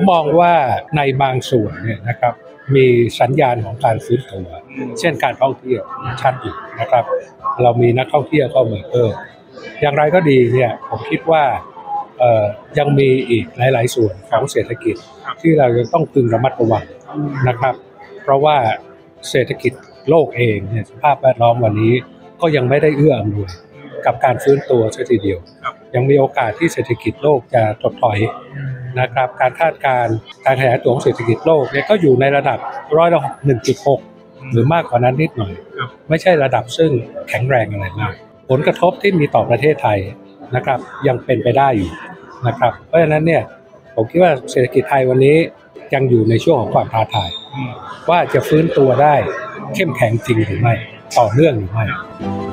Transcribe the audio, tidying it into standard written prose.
ผมมองว่าในบางส่วนเนี่ยนะครับมีสัญญาณของการฟื้นตัวเช่นการท่องเที่ยวชัดอยู่นะครับเรามีนักท่องเที่ยวเข้ามาอย่างไรก็ดีเนี่ยผมคิดว่ายังมีอีกหลายๆส่วนของเศรษฐกิจที่เราจะต้องพึงระมัดระวังนะครับเพราะว่าเศรษฐกิจโลกเองเนี่ยสภาพแวดล้อมวันนี้ก็ยังไม่ได้เอื้ออำนวยกับการฟื้นตัวเสียทีเดียวยังมีโอกาสที่เศรษฐกิจโลกจะถดถอยนะครับการคาดการณ์การขยายตัวของเศรษฐกิจโลกเนี่ยก็อยู่ในระดับ1.6%หรือมากกว่านั้นนิดหน่อยไม่ใช่ระดับซึ่งแข็งแรงอะไรมากผลกระทบที่มีต่อประเทศไทยนะครับยังเป็นไปได้อยู่นะครับเพราะฉะนั้นเนี่ยผมคิดว่าเศรษฐกิจไทยวันนี้ยังอยู่ในช่วงของความท้าทายว่าจะฟื้นตัวได้เข้มแข็งจริงหรือไม่ต่อเนื่องหรือไม่